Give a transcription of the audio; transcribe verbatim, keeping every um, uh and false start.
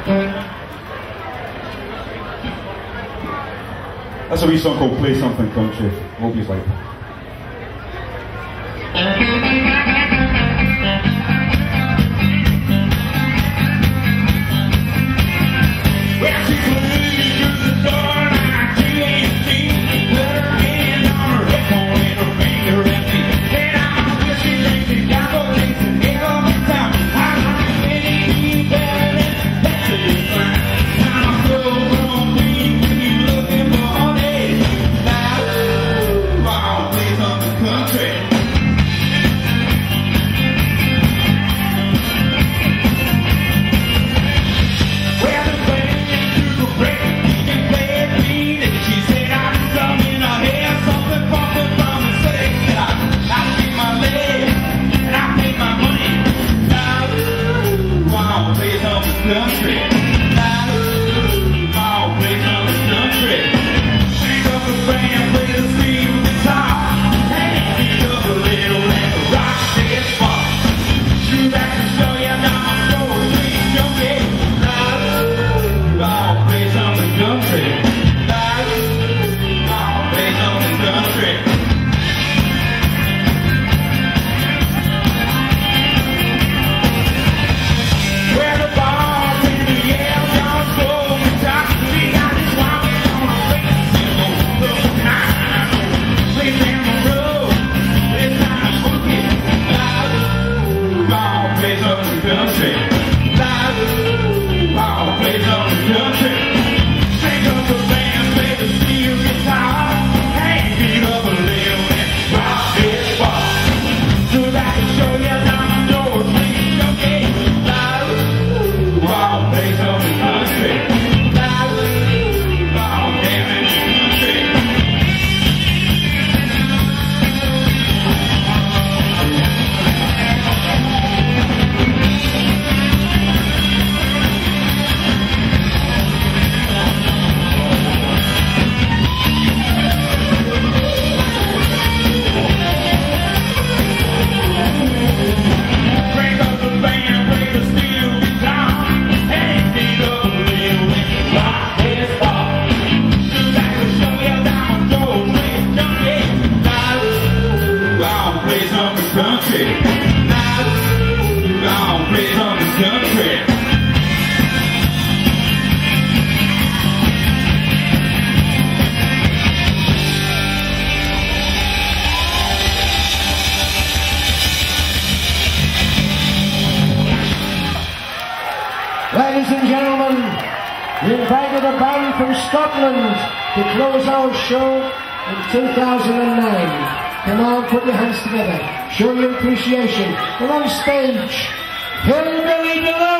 That's a wee song called Play Something Country. Hope you like it. Well, she clearly through the door and I can't see. Put her hand on her hip, pointing her finger at me. Said I'm wishing they could go chasing hell on the top. I'm not any better than that's a good sign. I'm so wrong, please, when you looking for me. Now, I'll play something country. Well, the band took a break, he can play it clean. And she said, I'm coming, I hear something bumping from the stage. I, I take my legs, and I pay my money. Now, I'll play something country. Now, I'll play something country. Pick up the band, play the steel guitar. Hey, beat up a little and rock this bar. Shoot back and show you now I'm going sweet, junkie. I'll play something country. I'll play something country. Where the bars in the air, John Gold and Doc, we got this woman on our face. You know, look nice. Play down the road, it's not funky. I'll play something country. I'll play something country. Take up the band, play the steel guitar. Hey, beat up a little and rock this bar. So that can show you down the door, please, okay? I'll play something country. I'll damn it, country. Break up the band, play the steel guitar. Hey, beat up a little and rock this bar. So that can show you down the door, please, junkie. I'll play something country. I'll play something country. Ladies and gentlemen, we invited a band from Scotland to close our show in two thousand nine. Come on, put your hands together. Show your appreciation. Come on stage, Hillbilly Delux.